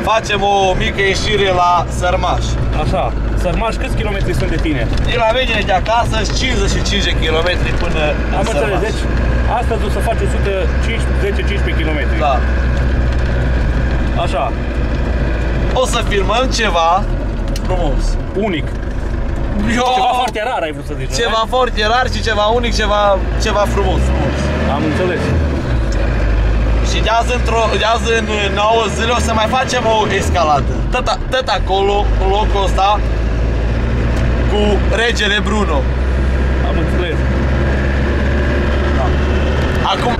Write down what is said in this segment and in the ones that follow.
facem o mică ieșire la Sărmaș. Așa, Sărmaș, câți kilometri sunt de tine? De la mine de acasă 55 de kilometri până în Am înțeles, deci astăzi o să faci 10-15 km. Da. Așa. O să filmăm ceva frumos. Unic. Ceva foarte rar ai vrut să zici, ceva foarte rar și ceva unic, ceva frumos. Am înțeles. Și de azi în 9 zile o să mai facem o escaladă. Tot acolo, în locul ăsta, cu regele Bruno. Am înțeles. Da. Acum...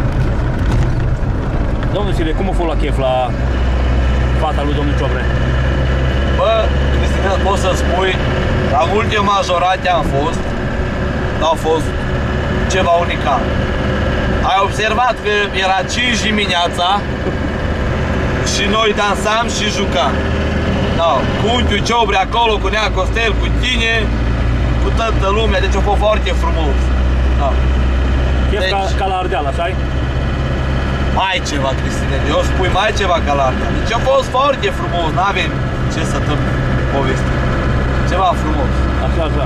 Domnul Sile, cum a fost la chef la fata lui domnul Ciobrea? Bă, Cristina, pot să spui, la multe majorate am fost, au fost ceva unicat. Ai observat că era 5 dimineața și noi dansam și jucam. Da, cu unchiul Ciobrea acolo, cu Nea Costel, cu tine, cu toată lumea, deci a fost foarte frumos. Da. Chef deci, ca la Ardeal, așa-i? Mai ceva, Cristine, eu spui mai ceva ca la Ardeal. Deci a fost foarte frumos, n-avem ce să tăm povesti. Ceva frumos. Așa, așa.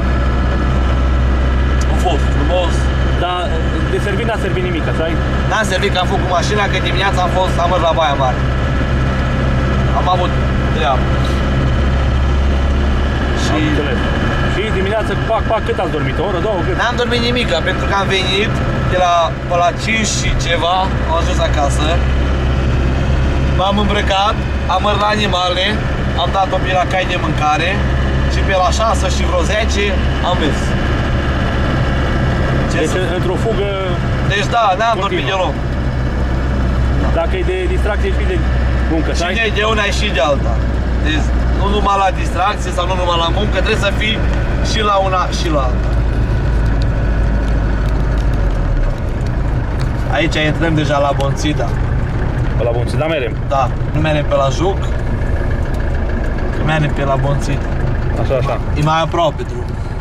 A fost frumos. Dar de servit n-a servit nimic, așa-i? N-am servit că am făcut cu mașina, că dimineața am mers la Baia Mare. Am avut treabă. Și dimineața, pac, cât ați dormit? O oră, două, cât? N-am dormit nimic, pentru că am venit de la 5 și ceva, am ajuns acasă. M-am îmbrăcat, am mers la animale, am dat o la cai de mâncare și pe la 6 și vreo 10 am mers. Deci într-o fugă. Deci da, n-am dormit deloc. Dacă e de distracție și de muncă, și de una și de alta. Deci nu numai la distracție sau nu numai la muncă, trebuie să fii și la una și la alta. Aici intrăm deja la Bonțida. Pe la Bonțida merem? Da, nu merem pe la Juc, merem pe la Bonțida. Așa, așa. E mai aproape drum.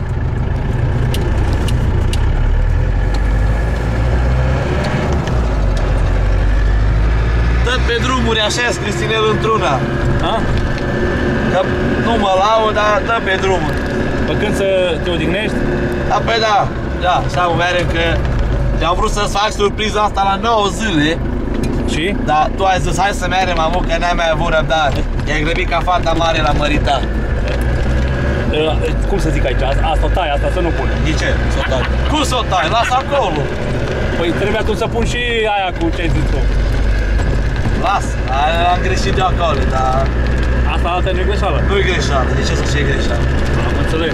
Tot pe drumuri așa-s, Cristinel, într-una. Că nu mă laud, dar tot pe drumuri. Pe când să te odihnești? Da, păi da, așa mă merem că am vrut să-ți fac surpriza asta la 9 zile. Și? Dar tu ai zis, hai să merem, amu, că n-ai mai avut răbdare. I-ai grăbit ca fata mare la măritat. Cum să zic aici? Asta o tai, asta să nu pun. De ce? S-o tai. Cum s-o tai? Lasă acolo. Păi trebuie atunci să pun și aia cu ce ai zis tu. Lasă, am greșit de acolo, dar... Asta altă nu e greșeală? Nu e greșeală, de ce să fie greșeală? Am înțeles.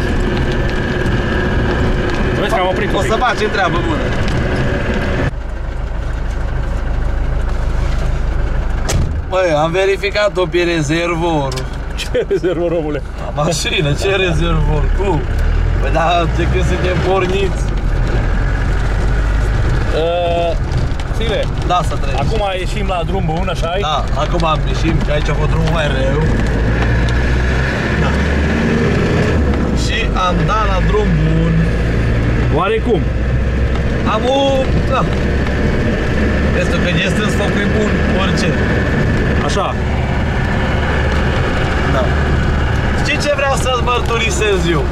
Vezi că am oprit. O să facem treabă bună. Băi, am verificat-o pe rezervorul. Ce rezervor, omule? La mașină, ce rezervor? Cum? Păi da, de când suntem porniți. Sile, da, să treci. Acum ieșim la drum bun, așa-i? Da, acum ieșim, că aici a fost drumul mai rău. Da. Și am dat la drum bun. Oarecum? Da. Vezi tu, când e stâns focul bun, orice. Așa. Da. Știi ce vreau să-ți mărturisez eu?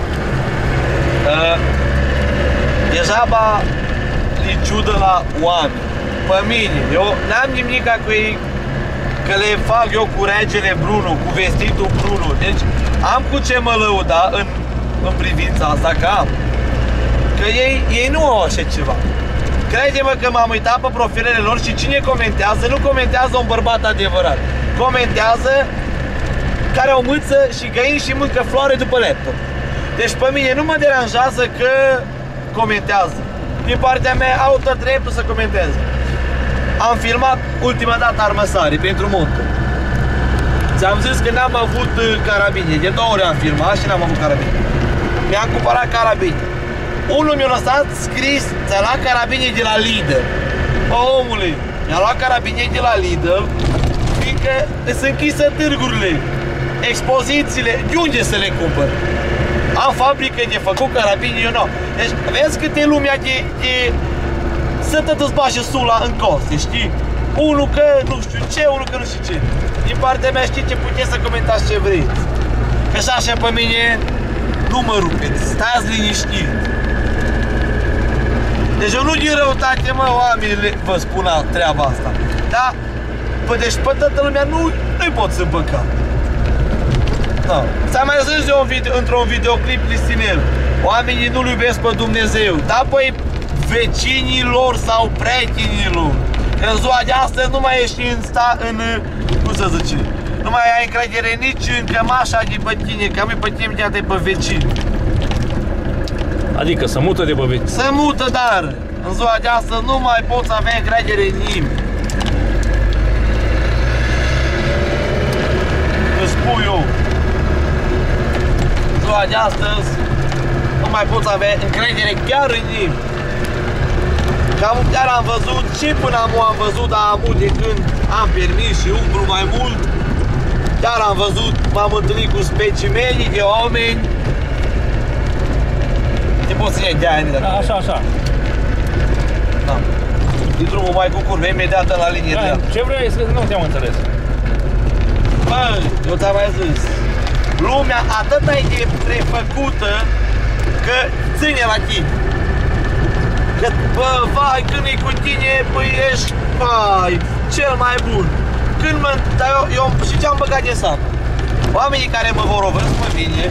Degeaba li ciudă la oameni. Pe mine, eu n-am nimic cu ei, că le fac eu cu regele Bruno, cu vestitul Bruno. Deci am cu ce mă lăuda în privința asta, că am. Că ei nu au așa ceva. Crede-mă că m-am uitat pe profilele lor și cine comentează, nu comentează un bărbat adevărat. Comentează care au mâță și găini și mâncă floare după laptop. Deci pe mine nu mă deranjează că comentează. Din partea mea au tot dreptul să comenteze. Am filmat ultima dată armăsare pentru muncă. Ți-am zis că n-am avut carabine. De 2 ori am filmat și n-am avut carabine. Mi-am cumpărat carabine. Unul mi-a lăsat scris, ți-a luat carabine de la Lidl. Bă, omule, mi-a luat carabine de la Lidl, fiindcă sunt închise târgurile, expozițiile, de unde să le cumpăr? Am fabrică de făcut carabine, eu nu. Deci, vezi câte lumea de să te dezbași sula în coste, știi? Unul că nu știu ce, unul că nu știu ce. din partea mea știți ce puteți să comentați ce vreți. Că așa pe mine nu mă rupeți, stați liniștit. Deci eu nu din răutate, mă, oamenii vă spun treaba asta. Da? Deci pe toată lumea nu-i pot să păcat. Da. S-a mai zis eu într-un videoclip Cristinel. Oamenii nu-L iubesc pe Dumnezeu. Da, păi vecinilor sau prietenilor. În ziua de astăzi nu mai ești cum să zice, nu mai ai încredere nici în cămașa de pe tine, că nu-i pe tine de pe vecini. Adică să mută de pe vecini. Să mută, dar în ziua de astăzi nu mai poți avea încredere în nimeni. Îți spun eu. În ziua de astăzi nu mai poți avea încredere chiar în nimeni. Chiar am văzut și până am văzut, dar am de când am permis și umbru mai mult. Chiar am văzut, m-am întâlnit cu specimeni de oameni. Te poți să iei de aia, da, așa. Da. Din drumul mai cu curve, imediat la linie dreaptă. Ce vrei să nu te-am înțeles? Bă, eu ți-am mai zis. Lumea atât e prefăcută că ține la tine. Că, bă, vai, când e cu tine, băi, ești, vai, cel mai bun. Dar eu și ce-am băgat de seamă? Oamenii care mă vorovesc pe mine,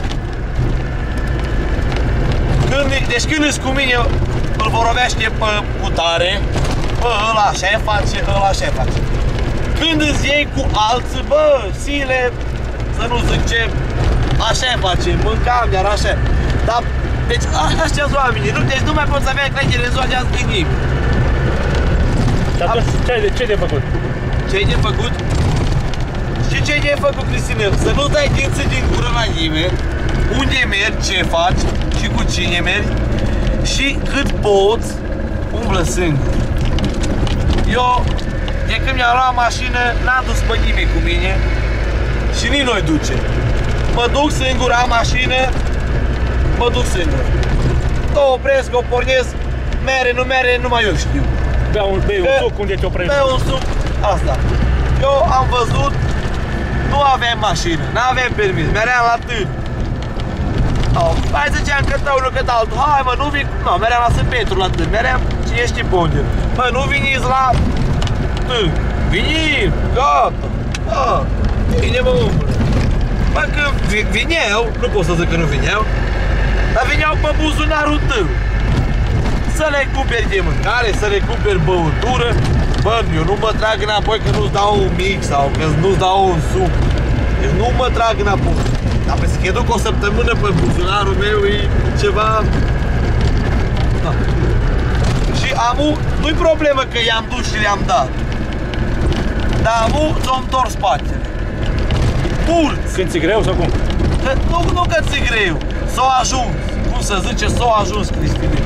deci când îți cu mine, îl vorovește pe cutare, bă, ăla așa face, ăla așa face. Când îți iei cu alții, bă, sile, să nu zic ce, așa face, mâncam, iar așa. Dar, deci, așa-s oamenii, deci nu mai poți avea încredere în ziua de azi din nimic. Și atunci, ce de făcut? Ce-ai de făcut? Și ce-ai de făcut, Cristinel? Să nu dai dinții din gură la nimeni, unde mergi, ce faci și cu cine mergi și cât poți, umblă singur. Eu, de când mi-am luat mașină, n-am dus pe nimeni cu mine și nici noi duce. Mă duc singur, am mașină, mă duc singur. O opresc, o pornesc, mere, numai eu știu. Bei un suc, unde te oprești? Bei un suc, asta. Eu am văzut, nu aveam mașină, n-aveam permis, meream la târg. Hai ziceam că dau unul, că dau altul, hai mă, nu vin, nu, meream la Sfânt Petru la târg, meream cine știe pe unde. Mă, nu veniți la târg, vinim, gata, vine mă umbră. Bă, când vineau, nu pot să zic că nu vineau, dar vineau pe buzunarul tău. Să le cumperi de mâncare, să le cumperi băutură. Bă, eu nu mă trag înapoi că nu-ți dau un mix sau că nu-ți dau un suc. Deci nu mă trag înapoi. Dar pe să duc o săptămână pe buzunarul meu e ceva... Da. Și amu, nu-i problemă că i-am dus și le-am dat. Dar amu ți-o întorc spatele. Purți! Când ți greu sau cum? Nu că ți greu. S-o ajuns. Cum să zice, s-o ajuns, Cristinel.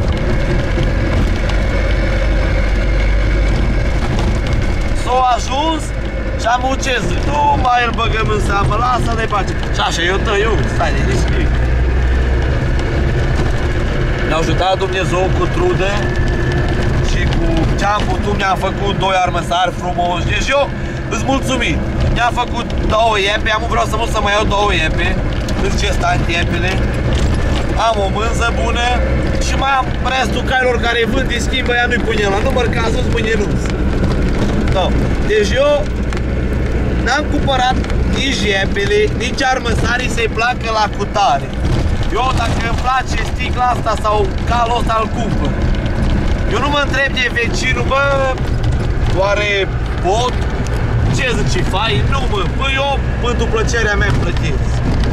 S-o ajuns și am ce zic, nu mai îl băgăm în seamă, lasă-ne pace. Și așa, eu tăiu, stai liniștit. Ne-a ajutat Dumnezeu cu trudă și cu ce-am putut, mi-am făcut 2 armăsari frumoși. Deci eu îți mulțumim. Mi-am făcut 2 iepe, am vreau să mai iau 2 iepe, îți ce stai în iepele. Am o mânză bună și mai am restul cailor care vând, îi schimbă, ea nu-i pune la număr, că azi mâine nu-ți. Da. Deci eu n-am cumpărat nici iepele, nici armăsarii să-i placă la cutare. Eu dacă îmi place sticla asta sau calul ăsta îl cumpăr. Eu nu mă întreb de vecinul, bă, oare pot? Ce zici, fai? Nu mă, bă, eu pentru plăcerea mea plătesc.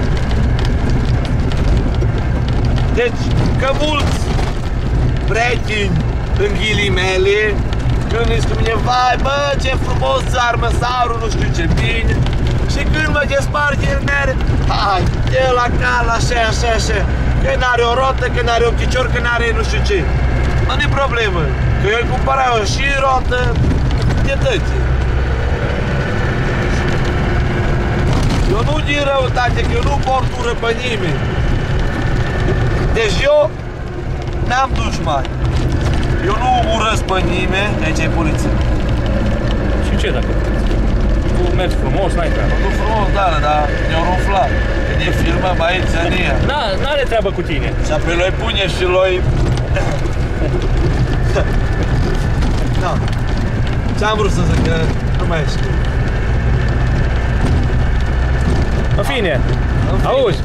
Deci, că mulți prieteni în ghilimele, când îi cu mine, vai, bă, ce frumos armăsarul, nu știu ce bine. Și când mă desparge el mere, hai, e la cal, așa, că n-are o rotă, că n-are un picior, că n-are nu știu ce. Nu-i problemă, că eu îl cumpăra și rotă, de tăți. Eu nu din răutate, că eu nu port ură pe nimeni. Deci eu n-am dușmani. Eu nu urăsc pe nimeni, aici e poliția. Și ce dacă? mergi frumos, n-ai treabă. Nu frumos, dar ne-au rumflat. Când e filmăm aici, ania. N-are treabă cu tine. Și apoi lui pune și lui... Da. Ce-am vrut să zic, că nu mai știu. În fine, auzi,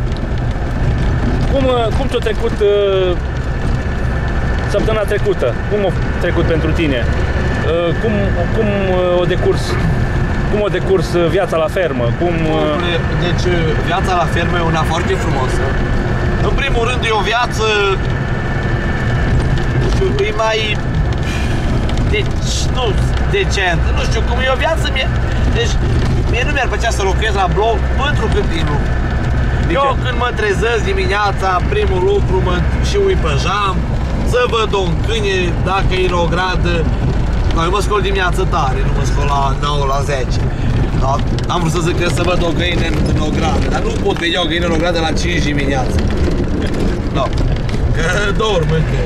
cum ți-a trecut săptămâna trecută? Cum a trecut pentru tine? Cum a decurs viața la fermă? Deci viața la fermă e una foarte frumoasă. În primul rând e o viață, nu știu, e mai... Deci, nu decentă, nu știu cum e o viață mie. Deci, mie nu mi-ar plăcea să lucrez la bloc pentru continuu. Eu când mă trezesc dimineața, primul lucru și uit pe geam, să văd un câine, dacă e în o gradă. Eu mă scol dimineața tare, nu mă scol la 9, la 10. Da? Am vrut să zic că să văd o găină în o gradă, dar nu pot vedea o găină în o gradă la 5 dimineața. Da. Că dorm încă.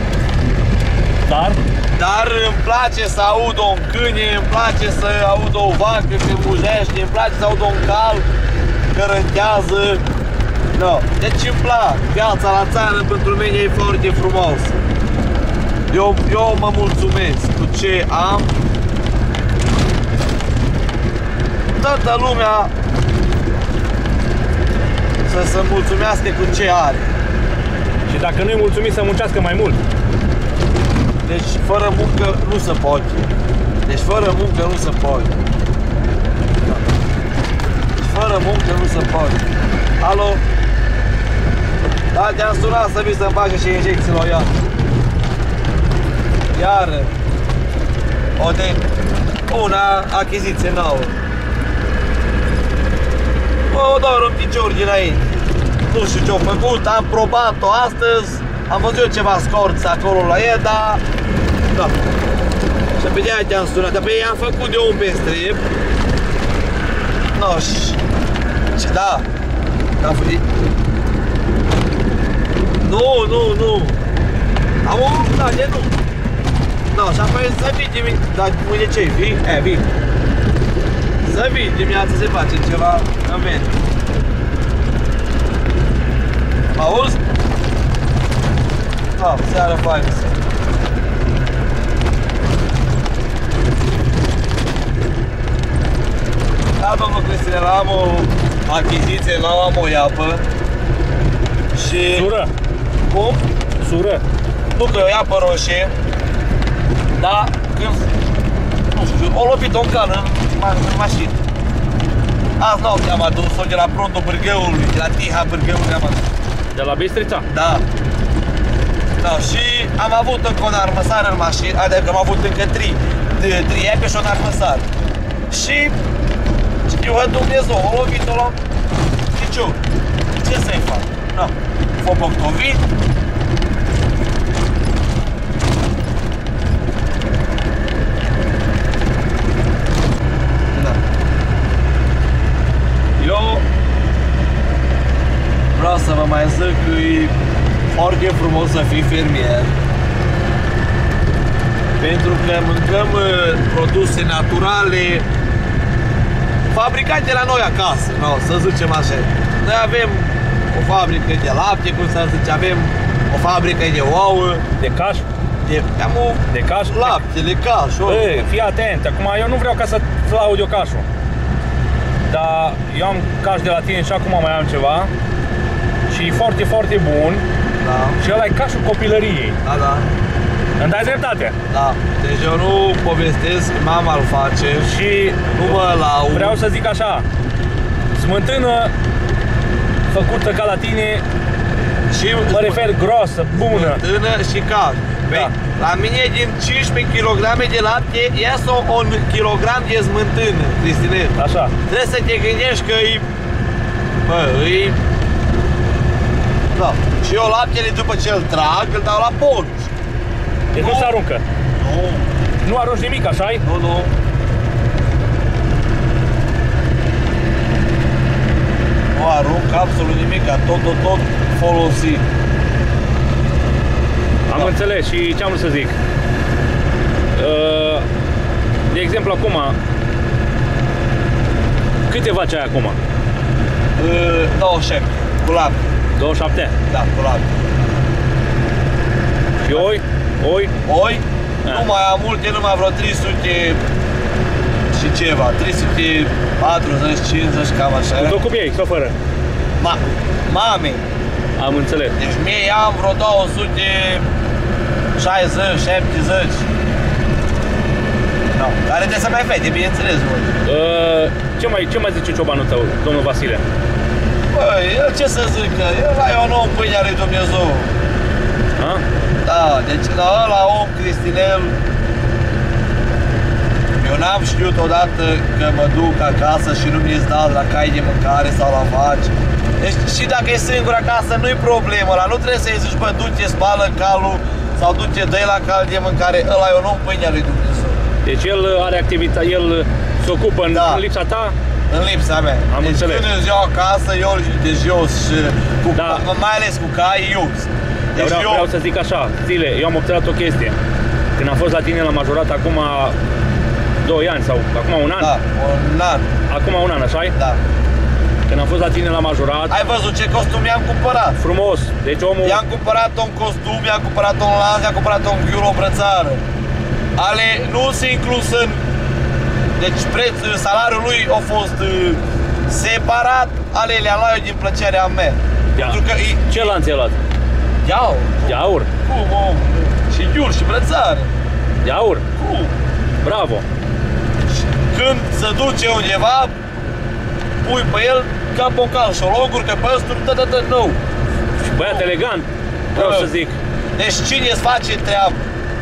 Dar îmi place să aud un câine, îmi place să aud o vacă când mujește, îmi place să aud un cal că rântează. No. Deci îmi plac. Viața la țară pentru mine e foarte frumos. Eu mă mulțumesc cu ce am. Toată lumea să se mulțumească cu ce are. Și dacă nu-i mulțumit, să muncească mai mult. Deci fără muncă nu se poate. Deci fără muncă nu se poate. Deci fără muncă nu se poate. Alo? Da, te-am sunat să vii să-mi faci și injecții la ea. Iar una achiziție nouă. O doar un picior dinainte. Nu știu ce-o făcut, am probat-o astăzi. Am văzut ceva scorți acolo la ea, dar... Da. Și pe de-aia te-am sunat, dar pe ei am făcut de un pe strip. No, și da. Nu. Da, de nu. Da, și apoi să vii dimineața, dar mâine ce-i? Vii? Vii. Să vii dimineața să facem ceva în vent. Mă auzi? Da, seara faină. Da, domnul Cristinel, am o achiziție nouă, am o iapă. Și... Sură. Cum? Sură. Nu că e o iapă roșie. Da, când... Nu știu, o lovit o cană în mașină. Azi noapte am adus-o de la Pronto Bârgăului, de la Tiha Bârgăului am adus. De la Bistrița? Da. Da, și am avut încă un armăsar în mașină, adică am avut încă 3 iepe și un armăsar. Și eu văd Dumnezeu, o lovit-o la picior. Ce să-i fac? Da. F-o poctovit. Da. Eu vreau să vă mai zic că e foarte frumos să fii fermier, pentru că mâncăm produse naturale fabricate la noi acasă, no, să zicem așa. Noi avem o fabrică de lapte, cum să zice, avem o fabrică de ouă, De caș? de caș? lapte, de caș, ouă. Ei, fii atent, acum eu nu vreau ca să laud eu cașul. Dar eu am caș de la tine și acum mai am ceva. Și e foarte, foarte bun. Da. Și ăla e cașul copilăriei. Da. Îmi dai dreptate. Da. Deci eu nu povestesc, mama îl face și nu mă laud. Vreau să zic așa, smântână făcută ca la tine, și mă refer groasă, bună. Smântână și caș. Da. La mine din 15 kg de lapte iasă 1 kg de smântână, Cristinel. Așa. Trebuie să te gândești că e... Bă, e... Da. Și eu laptele după ce îl trag, îl dau la porci. Deci nu se aruncă. Nu. Nu arunci nimic, așa-i? Nu. Nu arunc absolut nimic, tot folosit. Am înțeles și ce am vrut să zic. De exemplu, acum Câte vaci ai acum? 27, cu lapte. 27? Da, cu lapte. Și oi? Oi? Oi? Nu mai am multe, numai vreo 300 și ceva, 340, 50, cam așa. Tot cu ei, sau fără? Mame. Am înțeles. Deci mie am vreo 260, 70. No, care trebuie să mai fete, bineînțeles, mult. Ce mai zice ciobanul tău, domnul Vasile? Băi, el ce să zică, el e un om pâinea lui Dumnezeu. A? Da, deci la ăla om Cristinel, eu n-am știut odată că mă duc acasă și nu mi-e dat la cai de mâncare sau la vaci. Deci și dacă e singur acasă, nu-i problemă, ăla nu trebuie să-i zici, bă, du-te, spală calul sau du-te, dă-i la cal de mâncare, ăla e un om pâinea lui Dumnezeu. Deci el are activitate, el se ocupă în lipsa ta? În lipsa mea. Am deci înțeles. când îți iau acasă, eu de jos și cu, mai ales cu cai, eu. Deci vreau să zic așa, Zile, eu am observat o chestie. Când am fost la tine la majorat acum 2 ani sau acum un an? Da, un an. Acum un an, așa-i? Da. Când am fost la tine la majorat... Ai văzut ce costum i-am cumpărat? Frumos, deci omul... I-am cumpărat un costum, i-am cumpărat un lanț, i-am cumpărat un ghiul, o brățară. Ale nu se inclus în... Deci salariul lui a fost separat, ale le-am luat eu din plăcerea mea. Pentru că ce lanț ai luat? De aur. De aur? Cum, om? Și ghiul și brățară. De aur? Cum? Bravo! Când se duce undeva, pui pe el ca bocal și o loguri, că pe ăstul, nou. Și băiat elegant, vreau să zic. Deci cine îți face treabă?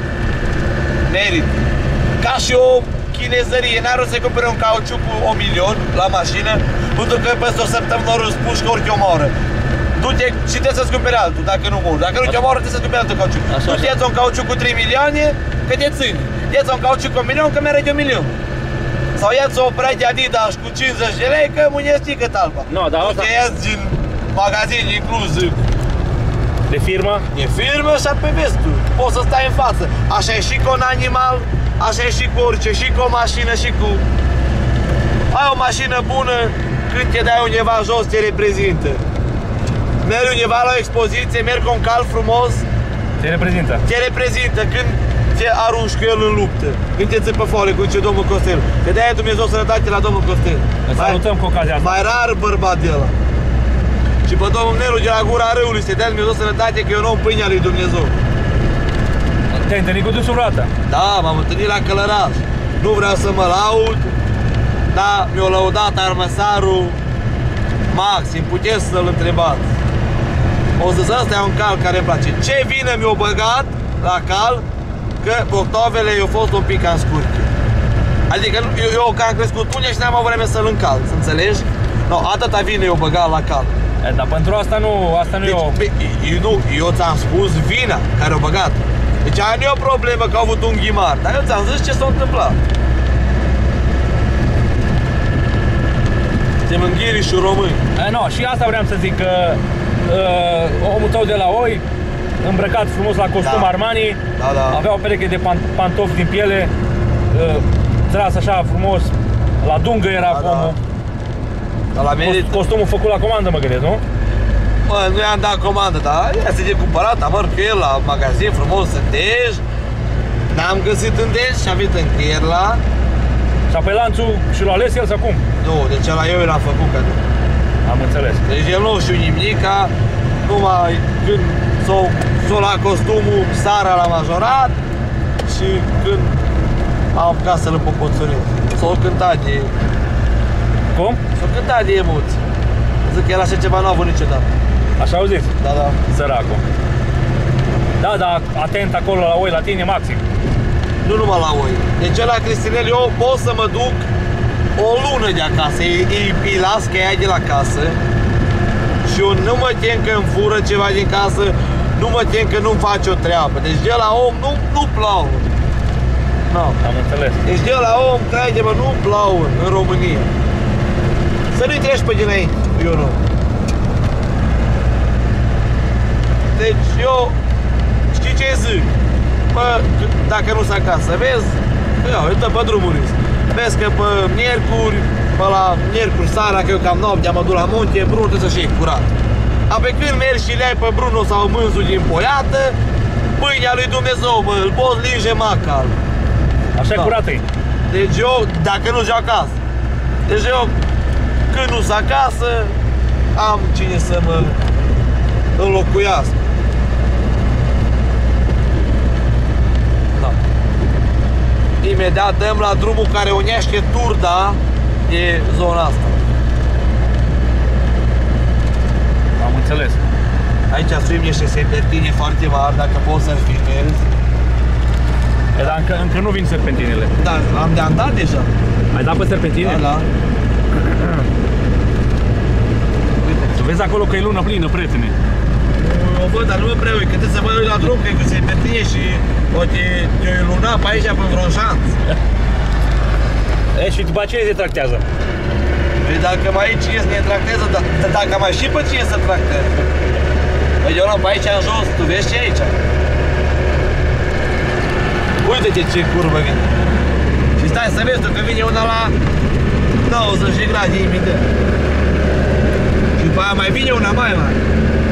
Merit. Ca și o chinezărie, n-ar rost să-i cumpere un cauciuc cu 1.000.000 la mașină, pentru că peste o săptămână ori îți puși că ori te omoară. Du-te și trebuie să-ți cumpere altul, dacă nu mor. Dacă nu te omoară, trebuie să-ți cumpere altul cauciuc. Du-te, ia-ți un cauciuc cu 3 milioane, că te ține. Ia-ți un cauciuc cu 1 milion, că merge 1 milion. Sau ia-ți o pereche Adidas cu 50 de lei, că mâine stică talpa. No, dar asta... Du-te, ia-ți din magazin inclus de firmă? E firmă și pe vestul. Poți să stai în față. Așa e și cu un animal, așa e și cu orice, și cu o mașină, și cu... Ai o mașină bună, când te dai undeva jos, te reprezintă. Mergi undeva la o expoziție, mergi cu un cal frumos, te reprezintă. Te reprezintă când te arunci cu el în luptă, când te ții pe foale, cum zice domnul Costel. Că de-aia Dumnezeu sănătate la domnul Costel. Îl salutăm cu ocazia asta. Mai rar bărbat de ăla. Și pe domnul Nelu de la gura râului să dea Dumnezeu sănătate, că eu nu om pâinea lui Dumnezeu. Te-ai întâlnit cu dânsul vreodată? Da, m-am întâlnit la Călăraș. Nu vreau să mă laud, dar mi-a lăudat armăsarul maxim, puteți să-l întrebați. O să zic, ăsta e un cal care îmi place. Ce vină mi-o băgat la cal, că octavele i-au fost un pic cam scurte. Adică eu că am crescut unde și n-am avut vreme să-l încalc, înțelegi? No, atâta vină i-o băgat la cal. Dar pentru asta nu deci, eu ți-am spus vina care o băgat. Deci aia nu e o problemă că au avut un ghimar, dar eu ți-am zis ce s-a întâmplat. Suntem înghirișuri români. No, și asta vreau să zic, că omul tău de la Oi, îmbrăcat frumos la costum Armani, avea o pereche de pantofi din piele, tras așa frumos, la dungă era omul. Costumul făcut la comandă, mă gândesc, nu? Bă, nu i-am dat comandă, dar ia să de cumpărat, am mers cu el la magazin frumos în Dej. N-am găsit în Dej și am venit în Chierla. Și apoi lanțul și l-a ales el sau cum? Nu, deci ăla eu l-am făcut cadou. Am înțeles. Deci el nu știu nimica, numai când s-o la costumul Sara la majorat și când am apucat să-l împopoțurez. S-o cântat de... Cum? S-o cântat de emoții. Zic că el așa ceva n-a avut niciodată. Așa auziți? Da, da. Săracul. Da, dar atent acolo la Oi, la tine maxim. Nu numai la Oi. Deci la Cristinel eu pot să mă duc o lună de acasă. Îi las că ea de la casă și eu nu mă tem că îmi fură ceva din casă, nu mă tem că nu-mi face o treabă. Deci de la om nu plaud. No. Am înțeles. Deci de la om, crede-mă, nu plaud în România. Să nu-i treci pe dinainte, eu nu. Deci eu, știi ce zic? Bă, dacă nu sunt acasă, vezi? Eu dă pe drumuri. Vezi că pe miercuri Pă la miercuri seara, că eu cam noaptea mă duc la munte, Bruno trebuie să fie curat. Apoi când mergi și le-ai pe Bruno sau mânzul din poiată, pâinea lui Dumnezeu, mă, îl poți linge macal. Așa e curată-i. Deci eu, dacă nu joc acasă, deci eu, când nu sunt acasă, am cine să mă înlocuiască. Da. Imediat dăm la drumul care unește Turda de zona asta. Am înțeles. Aici sunt niște serpentine foarte mari, dacă poți să-l filmezi. E, dar încă nu vin serpentinele. Da, am dat deja. Ai dat pe serpentine? Da, da. Uite. Tu vezi acolo că e lună plină, prietene. O văd, dar nu mă prea uit, că trebuie să mă uit la drum, că e cu serpentine și o te-o iluna pe aici pe vreun șanț. E, și după aceea se tractează. Păi dacă mai e cine să ne tracteze, dacă mai și pe cine să tracteze. Păi eu l-am pe aici în jos, tu vezi ce e aici? Uite-te ce curbă vine. Și stai să vezi tu că vine una la 20 de grade imediat. Și după aia mai vine una mai mare.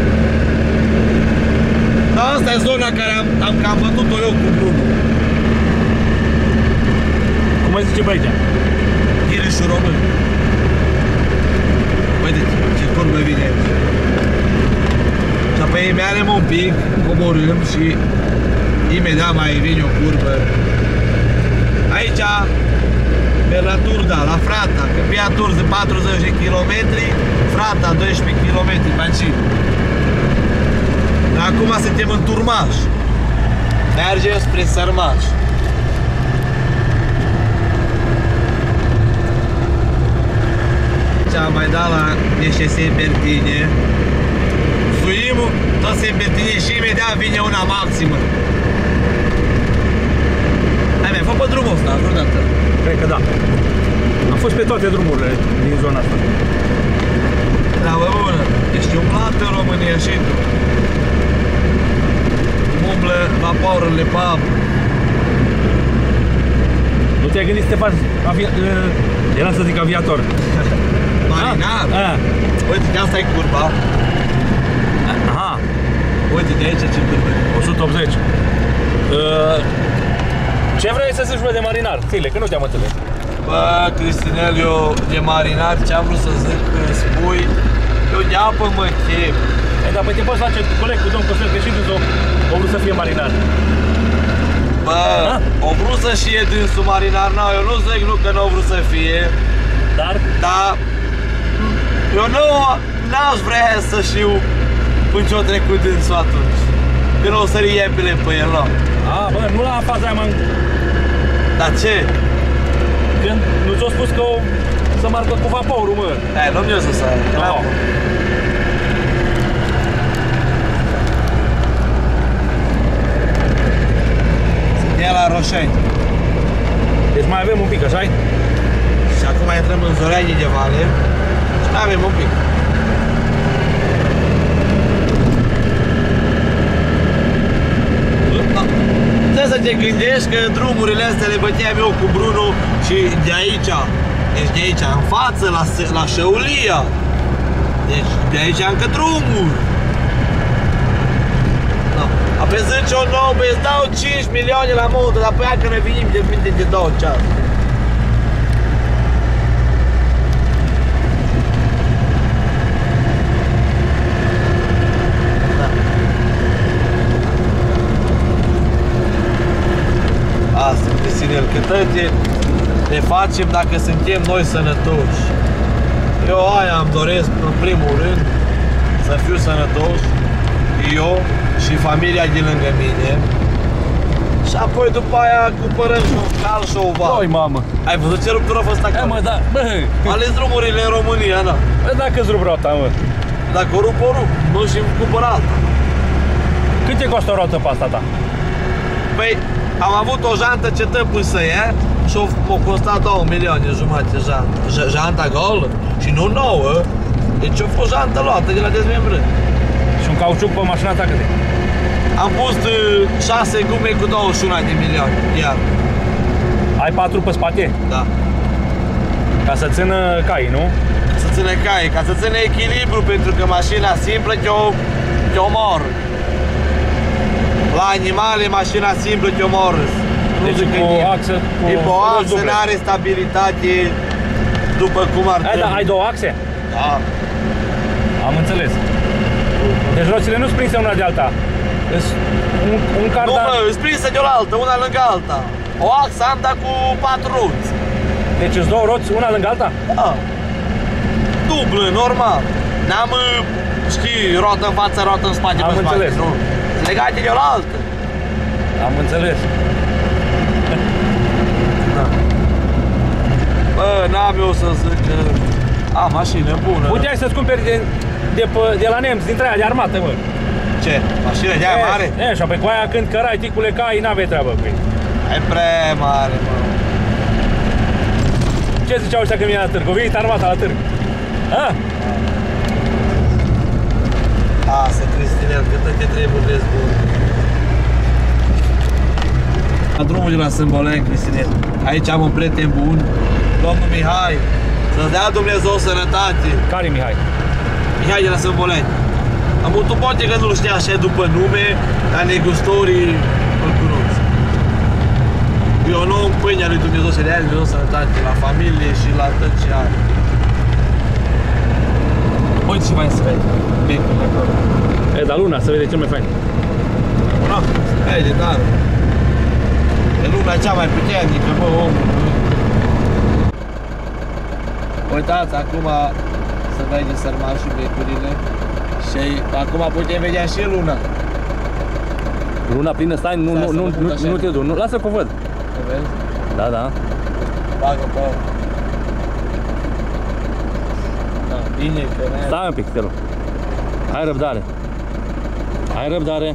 Dar asta e zona care am cam bătut-o eu cu Bruno. Cum mai zice pe aici? Ghirișul român. Uite-te ce curbă vine aici. Și apoi mergem un pic, coborâm și imediat mai vine o curbă. Aici, pe la Turda, la Frata, că pe ea Turda 40 de km, Frata 12 km, pe aici. Dar acum suntem în Turmaș. Mergem spre Sărmaș. Aici am mai dat la niște serpentine. Suim tot serpentine și imediat vine una maximă. Ai mai făcut pe drumul ăsta vreodată? Cred că da. Am fost pe toate drumurile din zona asta. Treabă bună. Ești umblat în România și tu. Umblă vaporurile pe apă. Nu te-ai gândit să te faci era să zic aviator. Marinar? Uite, de asta e curba. Aha. Uite, de aici ce curba. 180. Ce vrei să zici, bă, de marinar? Țile, că nu te-am înțeles. Bă, Cristinel, eu de marinar ce-am vrut să zic, că spui, eu de apă mă chep. E, dar păi te poți face coleg cu domn Costel, că și dânsul o vrut să fie marinar. Bă, o vrut să fie dânsul marinar, nu, eu nu zic nu că nu o vrut să fie. Dar? Dar eu n-aș vrea să știu până ce-o trecut dânsul atunci. Când o să iepile pe el, nu. A, bă, nu la faza aia m-am... Dar ce? Când nu ți-o spus că o să marcă cu vaporul, mă. Hai, nu mi-o să sară. No. Suntem la Roșeni. Deci mai avem un pic, așa-i? Și acum intrăm în Zoreanii de Vale. Și mai avem un pic. Trebuie să te gândești că drumurile astea le băteam eu cu Bruno și de aici, deci de aici în față, la Șăulia. Deci de aici încă drumuri. Da. Apoi zice o nouă, băi, îți dau 5 milioane la multă, dar pe aia că ne vinim de minte de 2 ceas. Asta, Cristinel, că toate le facem dacă suntem noi sănătoși. Eu aia îmi doresc, în primul rând, să fiu sănătos, eu și familia din lângă mine. Și apoi după aia cumpărăm și un cal și o val. Oi, mamă. Ai văzut ce ruptură a fost acolo? Mă, da, bă. Ales drumurile în România, da. Bă, dacă-ți rup roata, mă. Dacă o rup, nu și cumpăr alta. Cât te costă o roată pe asta ta? Păi, am avut o jantă ce tă pâsăie și m-a costat 2 milioane jumate jantă. Janta golă și nu nouă. Deci a fost jantă luată de la dezmembrări. Și un cauciuc pe mașina ta cât e? Am pus 6 gume cu 21 de milioane, iar. Ai 4 pe spate? Da. Ca să țină caii, nu? Să țină caii, ca să țină echilibru, pentru că mașina simplă te omoră. La animale, mașina simplă te omoră. Deci cu o axă, cu o axă, n-are stabilitate după cum ar trebui. Da, ai două axe? Da. Am înțeles. Deci roțile nu sunt prinse una de alta. Un cardan... Nu, mă, sunt prinse de o altă, una lângă alta. O axă am, dar cu 4 roți. Deci sunt două roți, una lângă alta? Da. Dublă, normal. N-am, știi, roată în față, roată în spate. Am înțeles. Nu. Legate de o altă. Am înțeles. Da. Bă, n-am eu să zic că am mașină bună. Puteai să-ți cumperi de la nemți, dintre aia de armată, bă. Ce? Mașină de aia mare? E, așa, pe cu aia când cărai ticule cai, n-aveai treabă cu ei. E prea mare, mă. Ce ziceau ăștia când vine la târg? O venit armata la târg. A? Lasă, Cristinel, cât te trebuie vezi bun. La drumul de la Sâmbolen, Cristinel. Aici am un prieten bun, domnul Mihai. Să-ți dea Dumnezeu sănătate. Care Mihai? Mihai de la Sâmbolen. Am tu poate că nu-l știa așa după nume, dar negustorii îl cunosc. Eu nu în pâinea lui Dumnezeu să le ia Dumnezeu sănătate la familie și la tot ce are. Uite și mai se vede. Becul de acolo. E, dar luna se vede cel mai fain. Nu, se vede, dar e luna cea mai puternică, bă, omul. Uitați, acum se vede sărmașul becurile și acum putem vedea și luna. Luna plină, stai, nu te duc, lasă că o văd. Să vezi? Da, da. Bagă pe aia. Da, bine că ne... Stai un pic, te rog. Ai răbdare. Ai răbdare.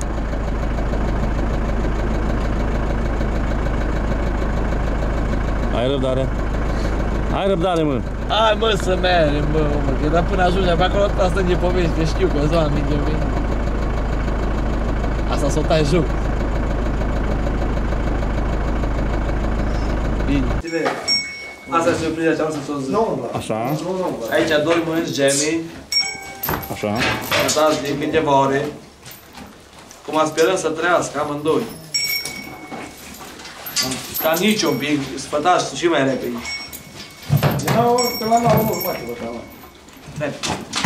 Ai răbdare. Ai răbdare, mă. Hai, mă, să mergem, bă, mă, că dar până ajungem pe acolo, asta de povești, că știu că sunt oameni de mine. Asta s-o tai joc. Bine. Asta e surpriza cea o să-ți o zic. Așa. Aici doi mânci gemii, Așa. dați din câteva ore. Cum sperăm să trăiască amândoi. Ca nici un pic, sfătați și mai repede. Că la 9 nu face bă, la. Bine.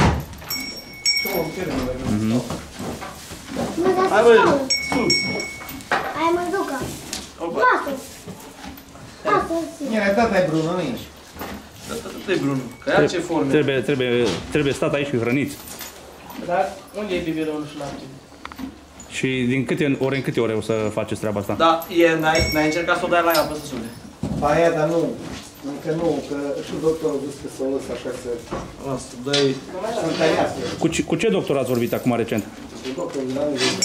Hai bă, sus. Ai măzucă. Opa. Lasă. Mira, tata e Bruno, nu ești. Dar tot e Bruno, că ia ce forme. Trebuie stat aici și hrăniți. Dar unde e biberonul și laptele? Și din câte ore în câte ore o să faceți treaba asta? Da, n-ai încercat să o dai la apă, săsule. Aia, dar nu. Încă nu, că și doctorul a zis că să o lăs așa să... Lasă, dă-i... Să-mi tăiască. Cu ce doctor ați vorbit acum recent? Cu doctorul de la Anglica.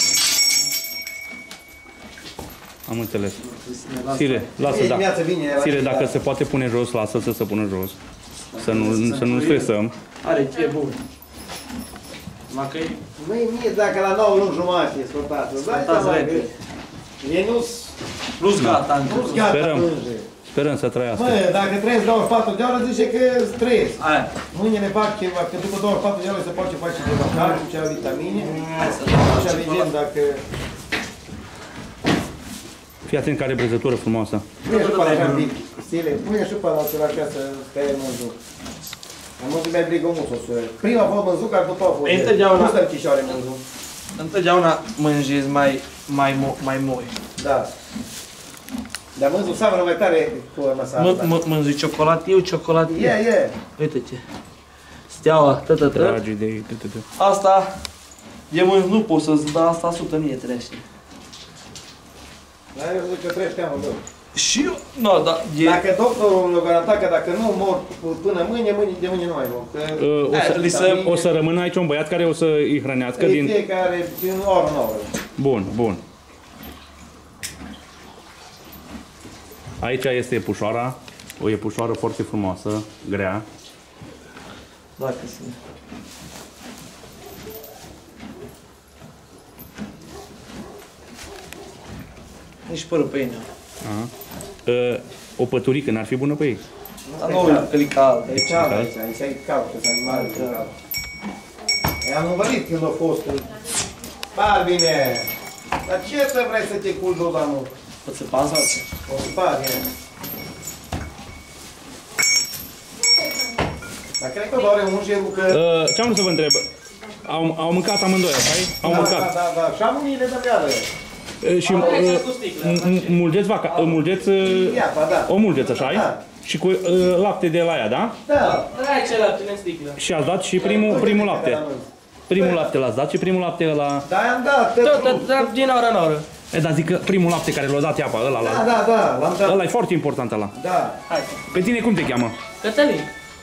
Am înțeles. Sire, lasă, da. Sire, dacă se poate pune jos, lasă-l să se pună jos. Să nu stresăm. Are, e bun. Numai că Măi, mie, dacă la 9 luni jumate e sfătată, Sfătați repede. E nu-s gata încă. nu-s gata Sperăm. plânge. Sperăm să trăiască. Mă, dacă trăiesc 24 de ore, zice că trăiesc. Aia. Mâine ne fac ceva, că după 24 de ore se poate face ceva, calciu, ceva vitamine. Așa vedem dacă... Fii atent că are brăzătură frumoasă. Pune și pe la așa mic, stile, pune și pe la așa să stai în mânzuc. Am mânzuc mai brigămus o suie. Prima a fost mânzuc, dar după a fost... Întotdeauna. Nu stăm chișoare mânzuc. Întotdeauna mânjiți mai moi. Da. Dar mânzuc seamănă mai tare cu măsara. Mânzi ciocolatieu. E. Uite ce. Steaua, tătătă. Dragi de... Asta, de mânzi nu pot să zic, dar asta 100 mie trește. Dar eu zic că trește amândoi. Și eu, nu, da, Dacă doctorul mi-a garantat că dacă nu mor până mâine, de mâine nu mai mor. O să rămână aici un băiat care o să îi hrănească din... Fiecare, din oră în oră. Bun, bun. Aici este epușoara, o epușoară foarte frumoasă, grea. Dacă sunt. Nici părul pe ei. O păturică n-ar fi bună pe ei? Dar nu, că e cald. E cald aici e cald, că sunt animale de cald. I-am învălit când a fost. Barbine! Dar ce să vrei să te culci jos la mult? Poți să pasați? O spar, e. Dar cred că doare ungerul că... Ce am vrut să vă întreb? Au mâncat amândoi, așa Au mâncat. Da. Și amunile de meală. Și mulgeți vaca, mulgeți... O mulgeți, așa Da. Și cu lapte de la ea, da? Da. Hai ce laptele în sticlă. Și ați dat și primul lapte. Primul lapte l-ați dat și primul lapte ăla... Da, i-am dat. Tot din oră în oră. Dar zic că primul lapte care l-a dat apa, ăla, Da, l-am dat. ăla e foarte important ăla. Da. Hai. Pe tine cum te cheamă? Cătălin.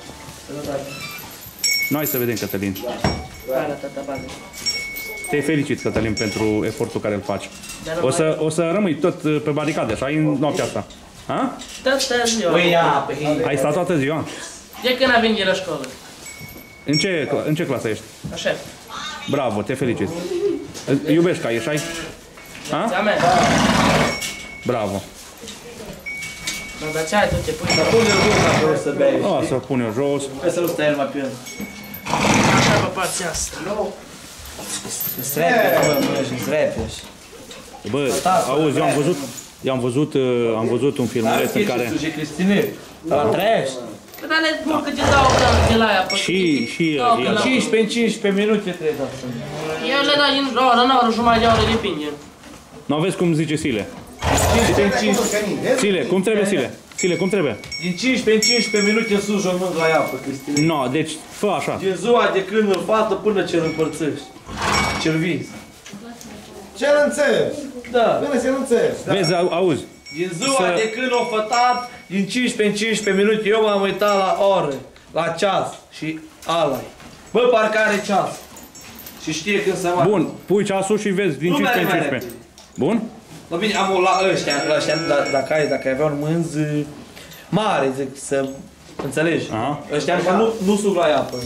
Noi să vedem, Cătălin. Hai la tata bază. Te felicit, Cătălin, pentru efortul care îl faci. O să rămâi tot pe baricade, așa, în noaptea asta. Ha? Toată ziua. Păi ia, pe hei. Ai stat toată ziua? De când a venit de la școală. În ce clasă ești? Așa. Bravo, te felicit. Iubești ca ești, ai? Ha? Ți-a mea. Bravo. Nu, dar ce ai tu te pui? Dar pune-l jos acolo să bei. O să pun eu jos. Trebuie să nu stai el mai pe el. Așa pe partea asta. Îți repeși, bă, îți repeși. Bă, auzi, eu am văzut un filmuleț în care... Și Cristine, la treci. Că dar le spun că te dau de la aia. Și 15 minute trebuie să sunt. Eu le dau din oră în oră, jumătate de oră, depinde. Nu aveți cum zice Sile. 15 Sile, cum trebuie, Sile? Sile, cum trebuie? Din 15 în 15 minute sus jurnând la apă, Cristine. No, deci fă așa. Din ziua de când îl fată până ce îl împărțești. Ce-l vinzi. Ce-l înțelegi? Da. Până ce-l înțelegi. Da. Vezi, auzi. Din ziua de când o fătat, din 15 în 15 minute, eu m-am uitat la ore, la ceas și alai. Bă, parcă are ceas. Și știe când să mai. Bun, pui ceasul și vezi din Nu 15 în merge mai 15. Bun? No, bine, am la ăștia, dacă ai avea un mânz mare, zic, să înțelegi. Aha. Ăștia încă nu suc la apă.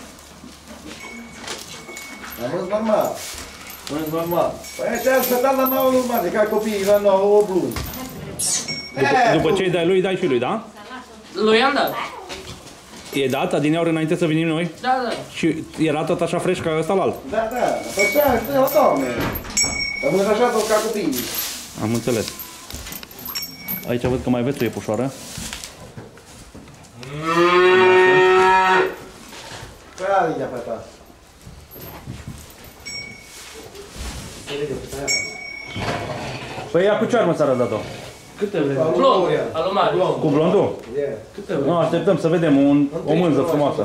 Am văzut normal. Mânz normal. Păi așa să dau la 9 normal, ca copiii la 9 o bluz. După ce îi dai lui, dai și lui, da? Lui am dat. E dat, adineauri înainte să venim noi? Da. Și era tot așa fresh ca ăsta la alt. Da. Așa, la doamne. Rămâneți așa tot ca copiii. Am înțeles. Aici văd că mai aveți o iepușoară. Prea linia pe ta. Păi ea cu ce armă ți-a rădat-o? Câte vrei? Blond, alumare. Cu blondul? Câte vrei? Nu, așteptăm să vedem o mânză frumoasă.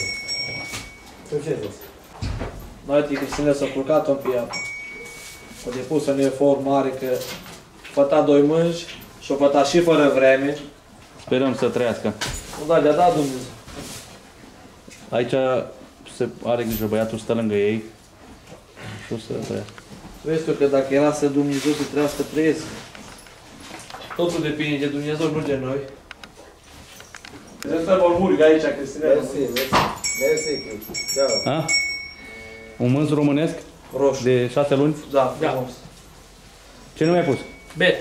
Noi, Cristina s-a culcat-o în pe apă. O depus în efort mare că făta 2 mânci și o făta și fără vreme. Sperăm să trăiască. Nu, da, le-a dat Dumnezeu. Aici se are grijă, băiatul stă lângă ei și o să trăiască. Vezi tu că dacă era să Dumnezeu să trăiască, trăiesc. Totul depinde de Dumnezeu, nu de noi. Trebuie să mă murg aici, Cristina. Mersi. Ciao. A? Un mânz românesc Roșu. de 6 luni? Da, frumos. Ce nume ai pus? Beto.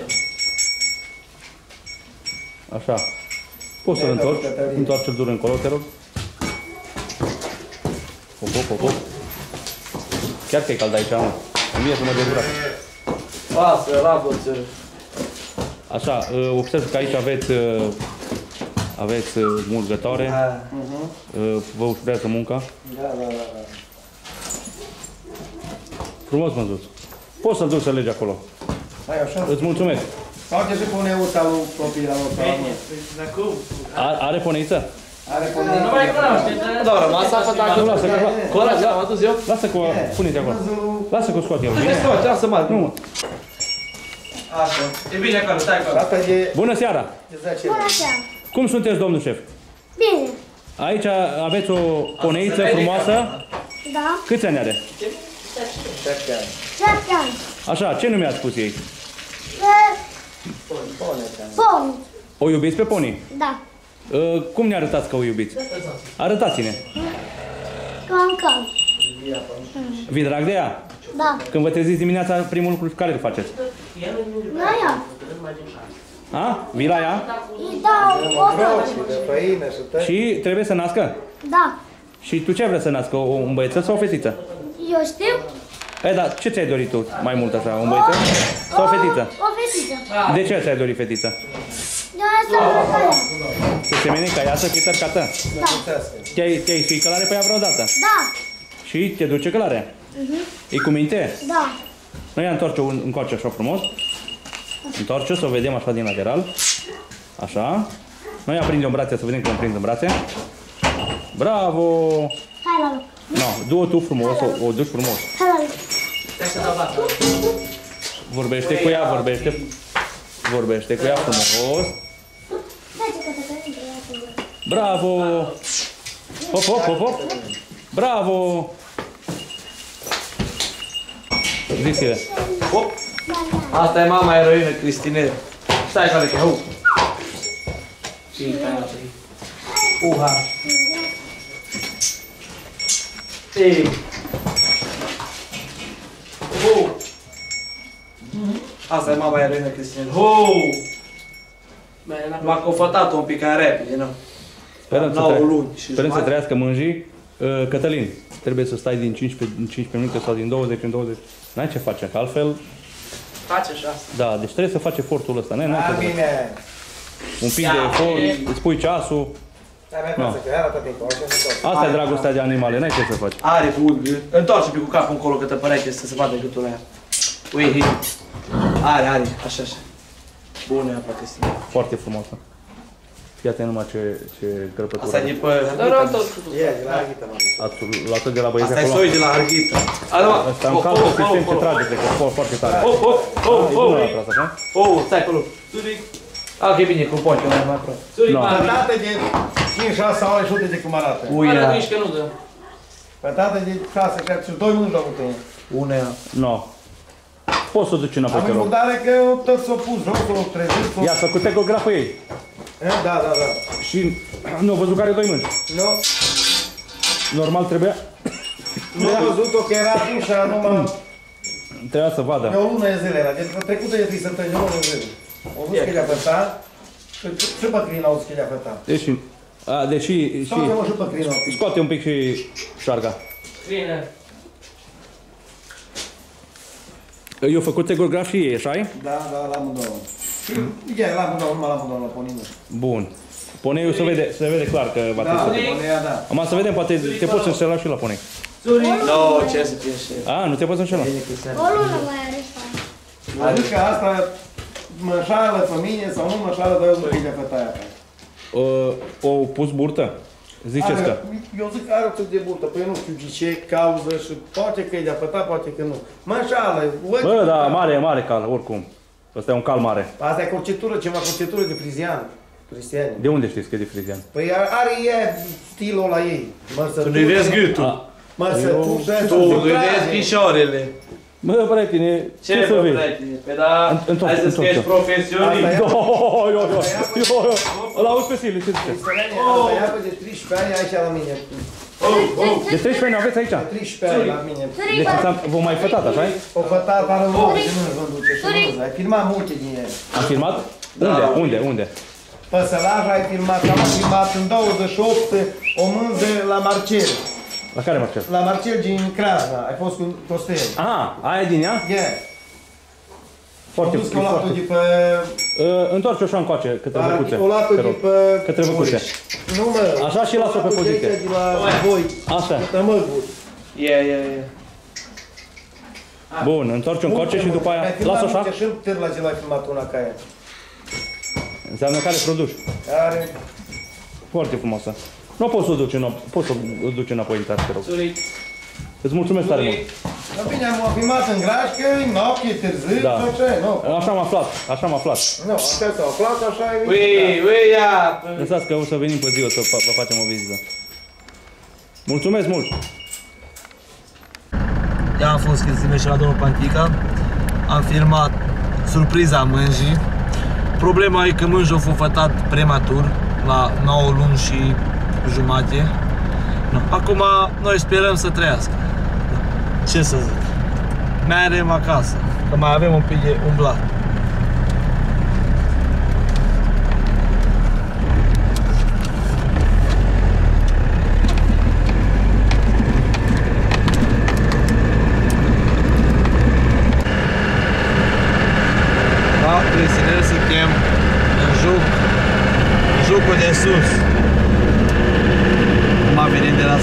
Așa. Poți să-l întorci? Întoarce-l dur încolo, te rog. Hop. Chiar că e cald aici, mă. Îmi să mă dezbrac. Pasă, rabă-ți. Așa, observ că aici aveți murgătoare. Vă ușurează munca. Da. Frumos mânzut. Poți să-l duci să legi acolo. Hai așa. Îți mulțumesc. Poate și pune uța lui copii la lor. Acum. Are poneiță? Are pune. Nu mai cunoaște. Da, rămas asta dacă... Nu, lasă că... Cu ăla ce am adus eu? Lasă că... Pune-te acolo. Lasă că o scoate el. Bine, scoate, lasă mă. Nu. Așa. E bine acolo, stai acolo. Asta e Bună seara! de 10 Bună luni. seara. Cum sunteți, domnul șef? Bine. Aici aveți o poneiță frumoasă. Da. Câți ani are? 7 ani. 7 ani. Așa, ce nume ați pus ei? Pony. O iubiți pe pony? Da. Cum ne arătați că o iubiți? Arătați-ne. Can. Vi drag de ea? Da. Când vă treziți dimineața, primul lucru care îl faceți? Da. A? Vii la ea? Îi dau o Broci, fată. de făină și tăi. Și trebuie să nască? Da. Și tu ce vrei să nască? Un băiețel sau o fetiță? Eu știu. E, dar ce ți-ai dorit tu mai mult așa? Un băiețel sau o fetiță? O fetiță. De ce ți-ai dorit fetiță? De asta ca ea. Să semene ca ea să fie tărcată. Da. Te-ai fi călare pe ea vreodată? Da. Și te duce călarea? E cu minte? Da. Noi ea întoarce încoace așa frumos. Întoarce, să o vedem așa din lateral. Așa. Noi aprindem brațe, să vedem cum aprindem brațe. Bravo! Hai la loc. No, du-o tu frumos, o duci frumos. Hai la loc. Hai să dau bata. Vorbește cu ea, vorbește cu ea frumos. Hai ce Cătălin, trebuie. Bravo! Hop, hop, hop, hop! Bravo! Zis-le. Hop. Asta e mama eroină, Cristinel. Stai, Caleche, hop. Uha. Ei. Ho. Asta e mama eroină, Cristinel. Ho. Bine, M-a confătat un pic cam repede, nu? Sperăm 9 luni și să jumătate. trăiască mânjii. Cătălin, trebuie să stai din 15 minute sau din 20 în 20. N-ai ce face, că altfel... face și asta. Da, deci trebuie să faci efortul ăsta. N-ai Da, ce bine. un pic de efort, îți pui ceasul. Hai mai pasă, că arată din coace și tot. Asta e dragostea de animale, n-ai ce să faci. Are bun. Întoarce un pic cu capul încolo, că te părește să se vadă gâtul la ea. Ui, are, așa. Bună apa, Cristina. Foarte frumoasă. Fii atent numai ce crăpătură. Asta e de pe... Dar am tot cu E, de la Arghita, mă. Ați luat de la băieți Asta e acolo. soi de la Arghita. Asta în calcă sistem ce trage, cred că foarte tare. Hop. E bună la tras, așa? Stai pe loc. Ok, bine, cu ponchiul mai aproape. No. Pătate de 5-6 ore și uite de cum arată. Are nici că nu dă. Pătate de 6-7 și 2 mâini la putere. Unea. No. Poți să o duci înapoi, Am te rog. murdare că tot s-o pus rău, s-o trezit, s-o... Ia să cu tegograful ei. Da. Și nu au văzut că are 2 mâini. Nu, Normal trebuia nu am văzut-o că era ușa numai... trebuia să vadă. De o lună de zile era, deci trecută de 3 săptămâni, de o lună de zile. O văzut că le-a fătat și păcrină au zis că le-a fătat. Deși Scoate-mă și păcrină un pic. scoate un pic și șarga. Bine. Eu făcut tegograf și ei, așa-i? Da, la amândouă. Ia, la amândouă, numai la amândouă, la ponină. Bun. Poneiul se vede clar că va Da, trebui să... ponea, da. Acum să vedem, poate te poți înșela și la ponei. No, ce să fie și... Nu te poți înșela. O lună mai are asta. Adică că asta mă înșală pe mine sau nu mă înșală, dar eu zic că le-a fătat aia. O pus burtă? Ziceți că. Eu zic că are o de burtă, păi eu nu știu de ce cauză și poate că e de-a fătat, poate că nu. Mă înșală, Bă, da, mare cal, oricum. Ăsta e un cal mare. Asta e corcetură, ceva corcetură de frizian. Cristiani. De unde știți că e de frizian? Păi are stilul ăla ei. Tu nu-i vezi gâtul. Mărsătușă, Tu nu-i vezi pișoarele. Bă, prietene, ce să bă, vezi? prietene? Păi da, hai să fii profesionist. Îl auzi pe Silviu, ce zice? Asta ia pe de 13 ani aici la mine. De 13 ani aveți aici? 13 ani la mine. Deci v-au mai fătat, așa-i? O fătat pară în urmă, de nu-l vând duce și nu. Ai filmat multe din ele. Am filmat? Unde? Păsălaj ai filmat, am filmat în 28 o mânză la Marcel. La care, Marcel? La Marcel din Crasna, ai fost cu Costel. Aia din ea? Yeah. Foarte, Am dus că o luat-o de pe... întoarce-o așa încoace, câte văcuțe. O luat-o te de rog. pe... Către văcuțe. Nu mă. Așa și lasă-o pe poziție. De la voi. Așa. De tămăguri. Bun, întoarce încoace și după aia, lasă așa. Și în târla ce l-ai filmat una ca aia. Înseamnă că are produs. Are... Foarte frumoasă. Nu poți să o duci înapoi în taș, te rog. Îți mulțumesc tare mult. No, bine, am filmat în graș, că e noapte, e târziu, Da. tot ce, nu. Așa am aflat. Nu, așa s-au aflat, așa e... Ui, ia! Lăsați că o să venim pe ziua să vă facem o vizită. Mulțumesc mult! Eu am fost Cristina și la domnul Pantica. Am filmat surpriza mânjii. Problema e că mânjul a fost fătat prematur, la 9 luni și jumate. Acum noi sperăm să trăiască. Ce să zic? Mergem acasă, că mai avem un pic de umblat.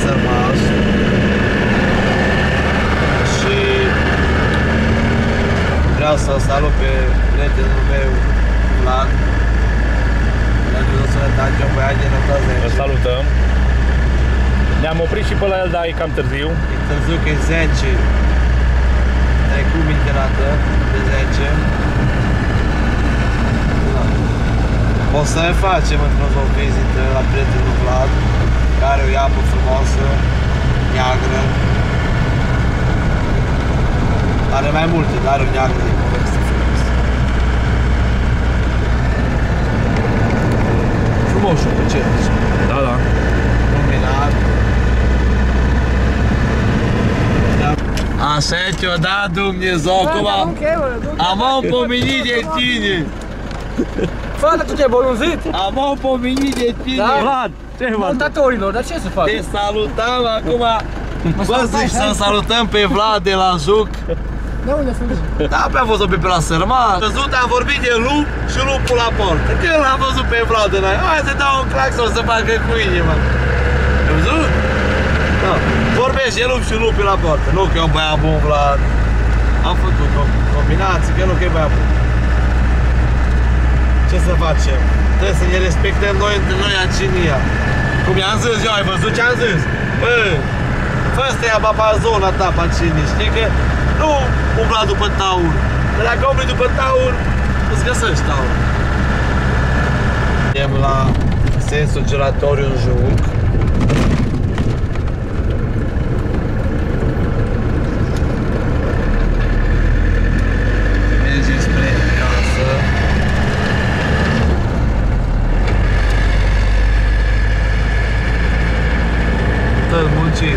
Sărmaș. Și vreau să salut pe prietenul meu, Vlad. Le-am văzut sănătate, un băiat din nota 10. Îl salutăm. Ne-am oprit și pe la el, dar e cam târziu. E târziu că e 10. Trecut minte dată de 10. Da. O să ne facem într-o vizită la prietenul Vlad, care o iapă frumoasă, neagră. Are mai multe, dar o neagră de poveste frumos. Frumosul pe ce? Da, da. Luminat. Așa ți-o dat Dumnezeu, acum am pomenit de tine. Fă-te tu ce bolunzit? Am pomenit de tine. Da? Vlad, ce faci? Montatorilor, dar ce să fac? Te salutăm acum. Bă, zici să salutăm pe Vlad de la Juc. De unde sunt? Da, pe-am văzut pe la Sărmaș. Am văzut, am vorbit de lup și lupul la portă. Când l-am văzut pe Vlad de la... Hai să dau un claxon să facă cu inima. Ai văzut? Da. Vorbește lup și lupul la portă. Nu că e un băiat bun, Vlad. Am făcut combinații, că nu că e băiat bun. Ce să facem? Trebuie să ne respectăm noi între noi acinia. Cum i-am zis eu, ai văzut ce am zis? Bă, fă să ia baba zona ta pe acinii, știi că nu umbla după taur. Că dacă umbli după taur, îți găsești taur. Suntem la sensul giratoriu în Juc. Mergem spre casă. Tot muncit.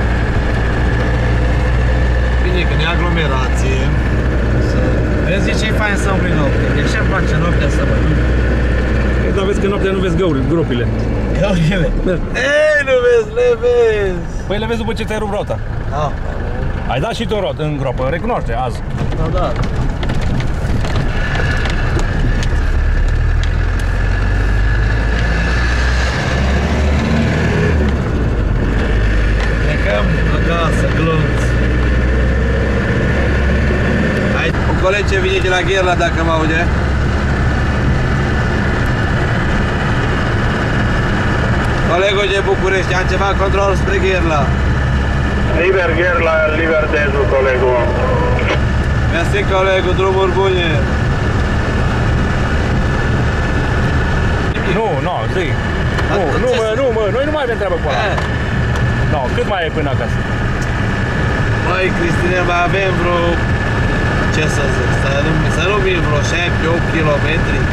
Bine că ne aglomerație. Vezi ce e fain să umbli noaptea. De ce îmi place noaptea să mă duc? Dar vezi că noaptea nu vezi gropile. Găurile. Ei, nu vezi, le vezi. Păi le vezi după ce te-ai rupt rota. Da. Ai dat și tu în gropă, recunoaște azi. Da, da. Plecăm acasă, glonț. Hai, un coleg ce vine de la Gherla dacă mă aude. Colegul de București, am ceva control spre Gherla. Liber Gherla, liber Dezu, colegul. Mersi, colegul, drumuri bune. Nu, zi. Nu, noi nu mai avem treabă cu ăla. No, cât mai e până acasă? Băi, Cristine, mai avem vreo... Ce să zic, să nu vin vreo 7-8 km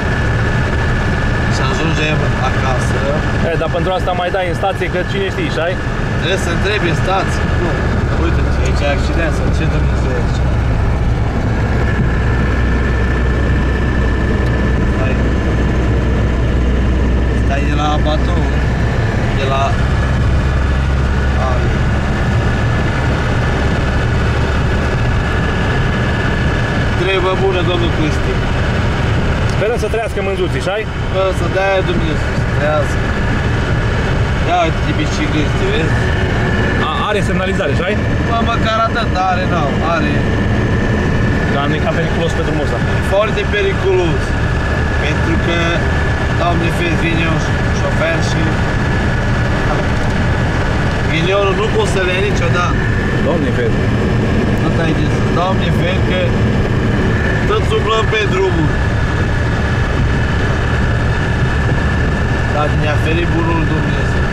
și ajungem acasă. Dar pentru asta mai dai în stație, că cine știe, știi? Trebuie să întrebi în stație. Nu. Uite, aici e accident, sau ce Dumnezeu e aici? Stai de la abator, de la... Treabă bună, domnul Cristi. Sperăm să trăiască mânzuții, știi? Bă, să dea Dumnezeu, să trăiască. Ia uite de bicicliști, vezi? Are semnalizare, știi? Bă, măcar atât, are, nu, are. Dar nu e cam periculos pe drumul ăsta. Foarte periculos. Pentru că, Doamne feri, vine un șofer și... Ghinionul nu poți să le iei niciodată. Doamne feri. Tot ai zis, Doamne feri, că toți umblăm pe drumuri. Dar ne-a ferit bunul Dumnezeu.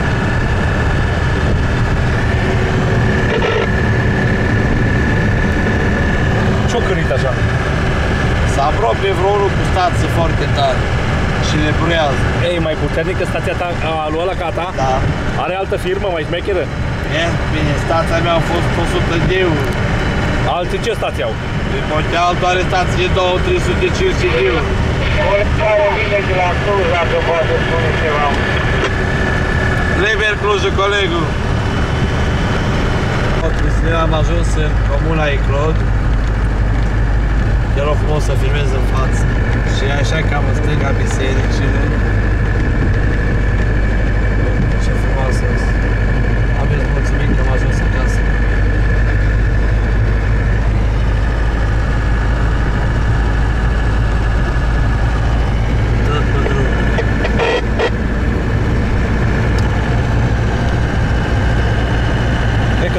Ce-o cârit așa? Se apropie vreo unul cu stație foarte tare și le bruiază. Ei, mai puternică stația ta, lui ăla ca ta? Da. Are altă firmă mai șmecheră? E, bine, stația mea a fost 100 de euro. Alții ce stații au? De poate altul are stație de 200-350 de euro. Oricare vine de la Cluj, dacă poate spune ceva. Liber Clujul, colegul. Am ajuns în comuna Iclod. Te rog frumos să filmez în față. Și așa cam în stânga bisericile. Ce frumoasă este. Aveți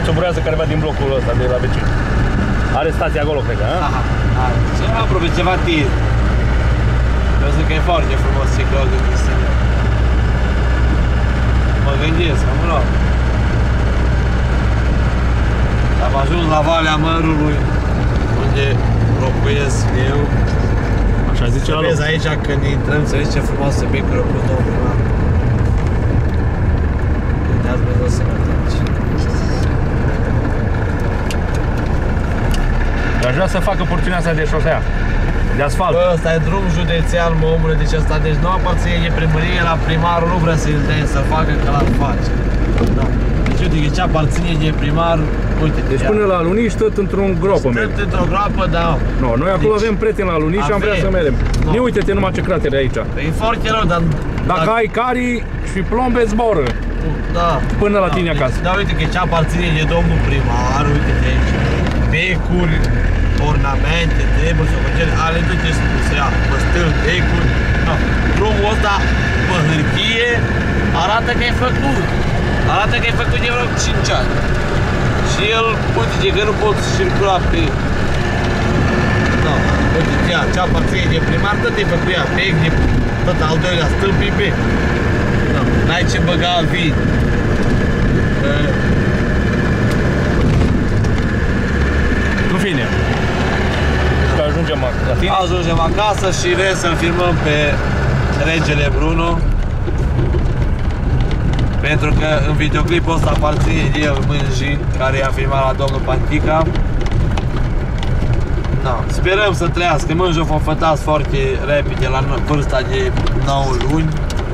țuburează careva din blocul ăsta de la vecin. Are stația acolo, cred că, a? Aha, are. Ceva aproape, ceva tir. Eu zic că e foarte frumos ciclul de Cristina. Mă gândesc, am luat. Am ajuns la Valea Mărului, unde locuiesc eu. Așa zice la loc. Vezi aici când intrăm, să vezi ce frumos se picură cu domnul primar. Uitați, Dumnezeu să mergem aici. Aș vrea să facă porțiunea asta de șosea, de asfalt. Bă, ăsta e drum județean, mă, omule, deci ăsta, deci nu aparține de primărie, la primarul nu vrea să-l dea să facă, că l-ar face. Da. Deci uite, ce aparține de primar, uite. Deci până la Luniș, tot într-un gropă merg. Tot într-o groapă, da. No, noi acolo avem prieteni la Luniș și am vrea să mergem. No. Ia uite-te numai ce cratere aici. E foarte rău, dar... Dacă ai carii și plombe, zboră. Da. Până la tine acasă. Da, uite că ce aparține de domnul primar, uite-te aici. Becuri, ornamente, treburi, sococele, ale tot ce spuse, ia, păstâni, becuri. Da. Drumul ăsta, pe hârtie, arată că e făcut. Arată că e făcut de vreo 5 ani. Și el, uite că nu pot circula pe... Da, uite, ia, ce aparține de primar, tot e făcut, ia, bec, de tot al doilea stâlp e bec. Da, n-ai ce băga vin. În fine, că ajungem la tine. Ajungem acasă și vrem să-l filmăm pe regele Bruno. Pentru că în videoclipul ăsta aparține de el Mânji, care i-a filmat la domnul Pantica. Da, sperăm să trăiască. Mânji a fost fătat foarte repede la vârsta de 9 luni.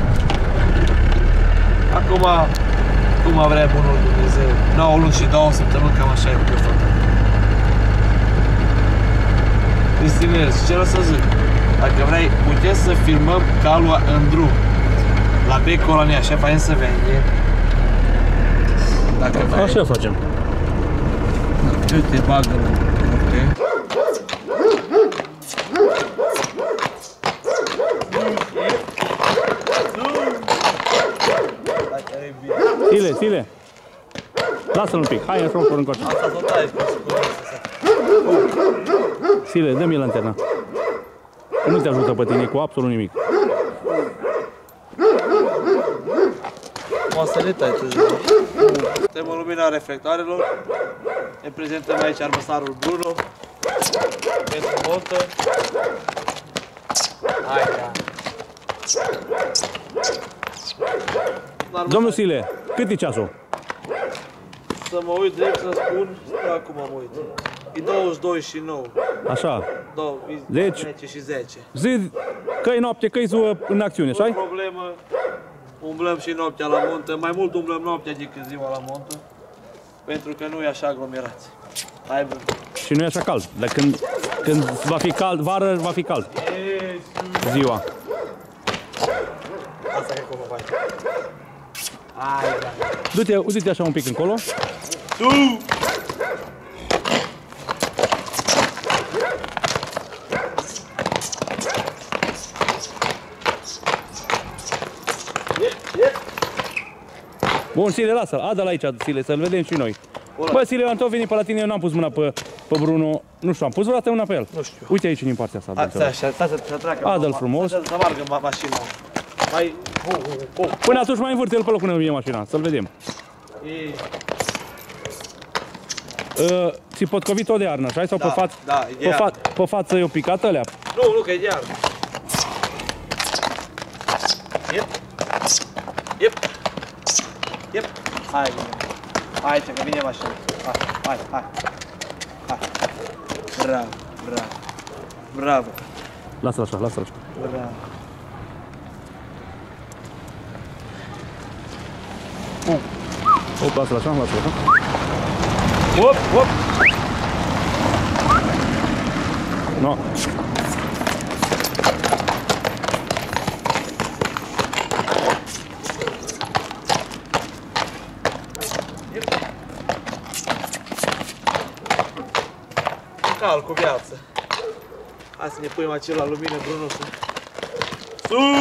Acum, cum a vrea bunul Dumnezeu, 9 luni și 2 săptămâni, cam așa e că făcut. Cristinel, ce vreau să zic? Dacă vrei, puteți să filmăm calua în drum. La Bec Colonia, așa fain să vede. Dacă vrei. Așa facem. Tu te bagă în curte. Sile. Lasă-l un pic. Hai, așa un încoace. Asta tot ai spus. Sile, dă-mi lanterna. Nu te ajută pe tine cu absolut nimic. O să le tai tu. Suntem în lumina reflectoarelor. Ne prezentăm aici armăsarul Bruno. Pentru montă. Hai, da. Domnul Sile, cât e ceasul? Să mă uit drept să spun, sper acum mă uit. E 22 și 9. Așa. Deci 10 și 10. Zi că-i noapte, că-i ziua în acțiune, așa? Nu problemă. Umblăm și noaptea la montă. Mai mult umblăm noaptea decât ziua la montă. Pentru că nu e așa aglomerați. Hai, bun. Și nu e așa cald. Dar când va fi cald, vară va fi cald. Ziua. Asta e cum o faci. Hai, da. Du-te așa un pic încolo. Tu! Bun, Sile, lasă-l. Adă-l aici, Sile, să-l vedem și noi. Bă, Sile, eu am tot venit pe la tine, eu n-am pus mâna pe Bruno. Nu știu, am pus vreodată una pe el? Nu știu. Uite aici din partea asta. Stai să treacă. Adă-l frumos. Să meargă mașina. Mai... Până atunci mai învârte-l pe loc când vine mașina, să-l vedem. Ți potcovit tot de iarnă, așa? Sau da, pe față? Da, e de iarnă. Pe față e o picată alea? Nu, că e de iarnă. Yep. Hai, hai, că vine mașina. Hai. Bravo. Lasă-l așa. Bravo. Hop, lasă-l așa. Hop. No. Cal cu viață. Hai să ne punem acela la lumină, Bruno.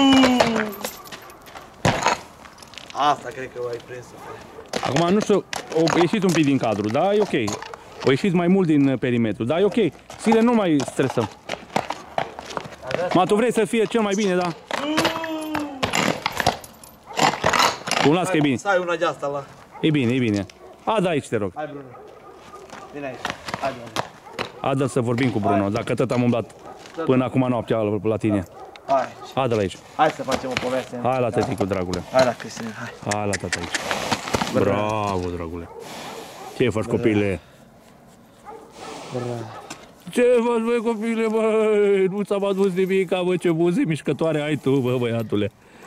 Asta cred că o ai prins. Acum nu știu o ieșit un pic din cadru, da, e ok. O ieșit mai mult din perimetru, da, e ok. Sile, nu mai stresăm. Ma, tu vrei să fie cel mai bine, da? Cum las că e bine? Să ai una de asta la... E bine, e bine. Ada aici, te rog. Hai, Bruno. Vine aici. Hai, Bruno. Ada să vorbim cu Bruno, dacă tot am umblat până acum noaptea la tine. Hai. Ada la aici. Hai să facem o poveste. Hai la tăticul, dragule. Hai la Cristina, hai. Hai la tata aici. Bravo, dragule. Ce faci, copile? Ce faci, băi, copile, băi? Nu ți-am adus nimic, bă, ce buze mișcătoare ai tu, bă, băiatule.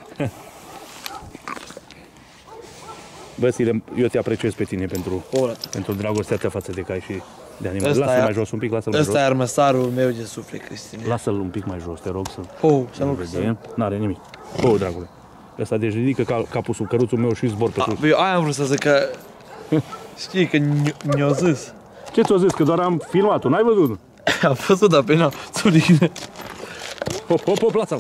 Bă, Sile, eu te apreciez pe tine pentru dragostea ta față de cai și de animale. Lasă-l mai jos un pic, lasă-l mai jos. Ăsta e armăsarul meu de suflet, Cristina. Lasă-l un pic mai jos, te rog să... Să nu vedem. N-are nimic. Dragule. Ăsta deci ridică capul sub căruțul meu și zbor pe sus. Eu aia am vrut să zic că... Știi că mi-o zis. Ce ți-o zis? Că doar am filmat-o, n-ai văzut? Am văzut, dar pe n-am țurine. Hop, lasă-l.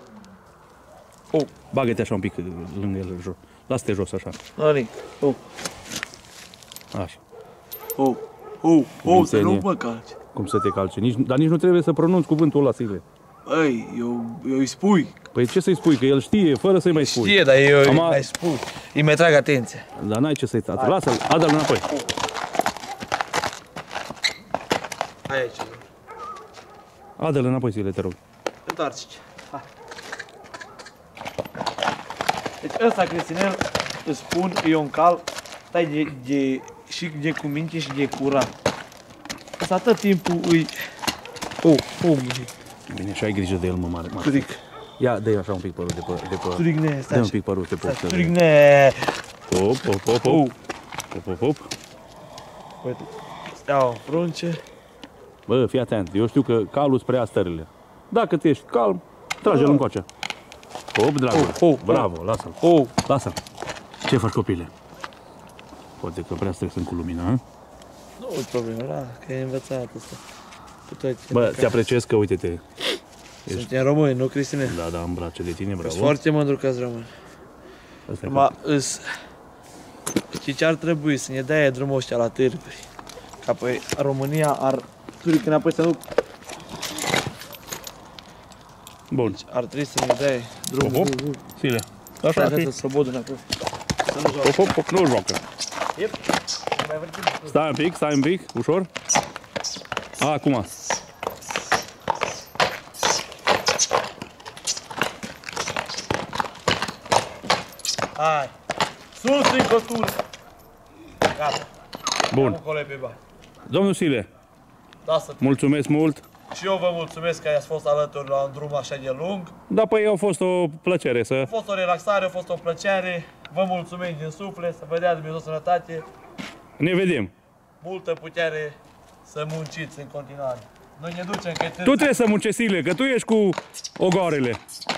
Bagă-te așa un pic lângă el jos. Lasă-te jos așa. Ani. Așa. Să nu mă calci. Cum să te calci? Dar nici nu trebuie să pronunți cuvântul ăla, Sile. Băi, eu îi spui. Păi ce să-i spui? Că el știe, fără să-i mai spui. Știe, dar eu îi mai spui. Îi mai trag atenție. Dar n-ai ce să-i tată. Lasă-l, adă-l înapoi. Hai aici. Adă-l înapoi, Sile, te rog. Întoarce-te. Hai. Deci ăsta, Cristinel, îți spun, e un cal, stai și de cu minte și de curat. Ăsta tot timpul îi... Bine, și ai grijă de el, mă, mare. Turic. Ia, dă-i așa un pic părul de pe... Turicne, stai. Dă un pic părul de pe... Turicne. Hop. Uite, iau în frunce. Bă, fii atent, eu știu că calul îți preia stările. Dacă tu ești calm, trage-l încoace. Hop, dragul. Bravo, lasă-l. Lasă-l. Ce faci, copile? Poate că prea stresăm cu lumina, hă? Nu e problemă, da, că e învățat ăsta. Bă, te apreciez că, uite-te. Suntem români, nu, Cristine? Da, am brațe de tine, bravo. Sunt foarte mândru că-s român. Știi ce ar trebui? Să ne dea drumul ăștia la târguri. Ca pe România ar... Turic înapoi să nu... Bun. Ar trebui să ne dea drumul. Sile. Așa, să slobodul înapoi. Hop, nu joacă. Stai un pic, ușor. Acum. Hai. Sus în costură. Gata. Bun. Domnul Sile, mulțumesc mult. Și eu vă mulțumesc că ați fost alături la un drum așa de lung. Da, păi a fost o plăcere să... A fost o relaxare, a fost o plăcere. Vă mulțumim din suflet, să vă dea Dumnezeu sănătate. Ne vedem. Multă putere să munciți în continuare. Noi ne ducem că... Tu trebuie să muncești, Sile, că tu ești cu ogoarele.